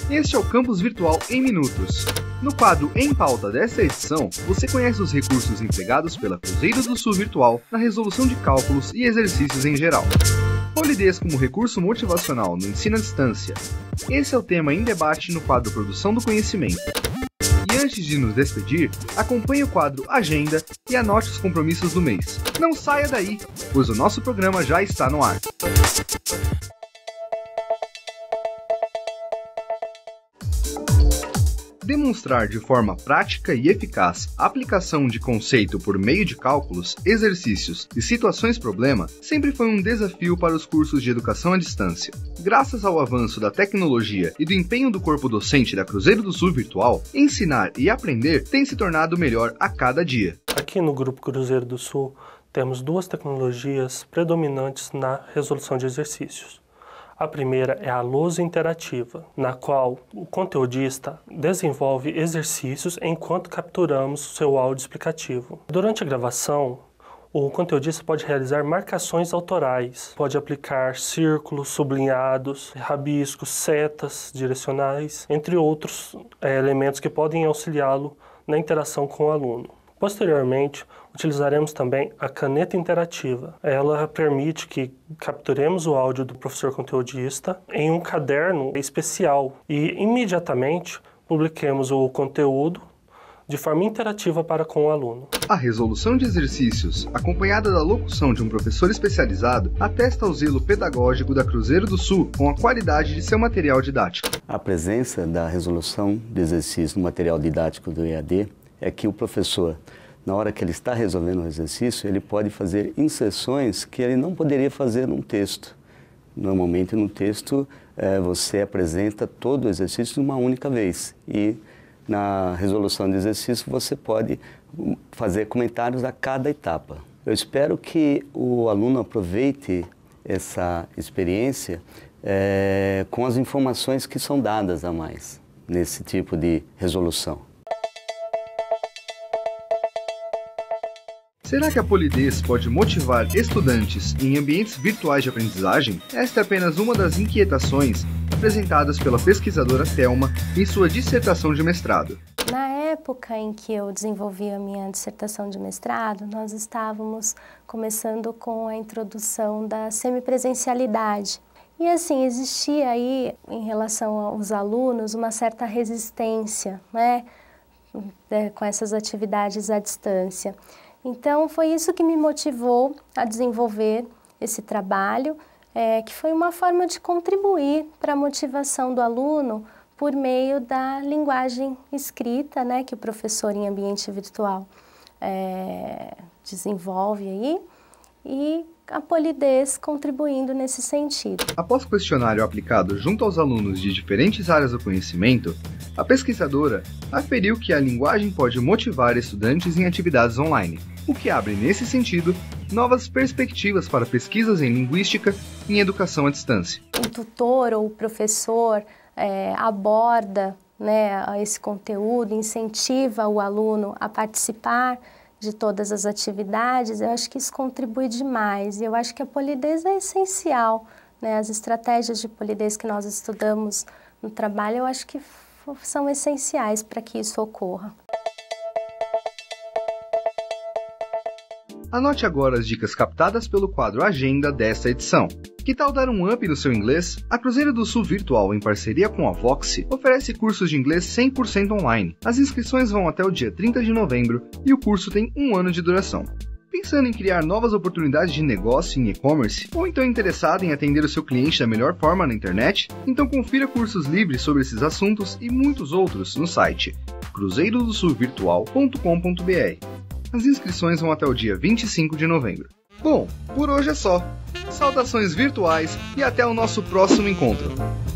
Este é o Campus Virtual em Minutos. No quadro Em Pauta desta edição, você conhece os recursos empregados pela Cruzeiro do Sul Virtual na resolução de cálculos e exercícios em geral. Polidez como recurso motivacional no ensino à distância. Esse é o tema em debate no quadro Produção do Conhecimento. E antes de nos despedir, acompanhe o quadro Agenda e anote os compromissos do mês. Não saia daí, pois o nosso programa já está no ar. Demonstrar de forma prática e eficaz a aplicação de conceito por meio de cálculos, exercícios e situações-problema sempre foi um desafio para os cursos de educação à distância. Graças ao avanço da tecnologia e do empenho do corpo docente da Cruzeiro do Sul Virtual, ensinar e aprender tem se tornado melhor a cada dia. Aqui no Grupo Cruzeiro do Sul, temos duas tecnologias predominantes na resolução de exercícios. A primeira é a lousa interativa, na qual o conteudista desenvolve exercícios enquanto capturamos seu áudio explicativo. Durante a gravação, o conteudista pode realizar marcações autorais, pode aplicar círculos, sublinhados, rabiscos, setas direcionais, entre outros elementos que podem auxiliá-lo na interação com o aluno. Posteriormente, utilizaremos também a caneta interativa. Ela permite que capturemos o áudio do professor conteudista em um caderno especial e imediatamente publiquemos o conteúdo de forma interativa para com o aluno. A resolução de exercícios, acompanhada da locução de um professor especializado, atesta o zelo pedagógico da Cruzeiro do Sul com a qualidade de seu material didático. A presença da resolução de exercício no material didático do EAD é que o professor, na hora que ele está resolvendo o exercício, ele pode fazer inserções que ele não poderia fazer num texto. Normalmente, no texto, você apresenta todo o exercício de uma única vez. E na resolução de exercício, você pode fazer comentários a cada etapa. Eu espero que o aluno aproveite essa experiência com as informações que são dadas a mais nesse tipo de resolução. Será que a polidez pode motivar estudantes em ambientes virtuais de aprendizagem? Esta é apenas uma das inquietações apresentadas pela pesquisadora Thelma em sua dissertação de mestrado. Na época em que eu desenvolvi a minha dissertação de mestrado, nós estávamos começando com a introdução da semipresencialidade. E assim, existia aí, em relação aos alunos, uma certa resistência, né, com essas atividades à distância. Então, foi isso que me motivou a desenvolver esse trabalho, que foi uma forma de contribuir para a motivação do aluno por meio da linguagem escrita, né, que o professor em ambiente virtual desenvolve aí, e a polidez contribuindo nesse sentido. Após questionário aplicado junto aos alunos de diferentes áreas do conhecimento, a pesquisadora aferiu que a linguagem pode motivar estudantes em atividades online, o que abre, nesse sentido, novas perspectivas para pesquisas em linguística e em educação à distância. O tutor ou o professor aborda, né, esse conteúdo, incentiva o aluno a participar de todas as atividades. Eu acho que isso contribui demais e eu acho que a polidez é essencial, né? As estratégias de polidez que nós estudamos no trabalho, eu acho que são essenciais para que isso ocorra. Anote agora as dicas captadas pelo quadro Agenda desta edição. Que tal dar um up no seu inglês? A Cruzeiro do Sul Virtual, em parceria com a Voxy, oferece cursos de inglês 100% online. As inscrições vão até o dia 30 de novembro e o curso tem 1 ano de duração. Pensando em criar novas oportunidades de negócio em e-commerce? Ou então interessado em atender o seu cliente da melhor forma na internet? Então confira cursos livres sobre esses assuntos e muitos outros no site cruzeirodosulvirtual.com.br. As inscrições vão até o dia 25 de novembro. Bom, por hoje é só. Saudações virtuais e até o nosso próximo encontro.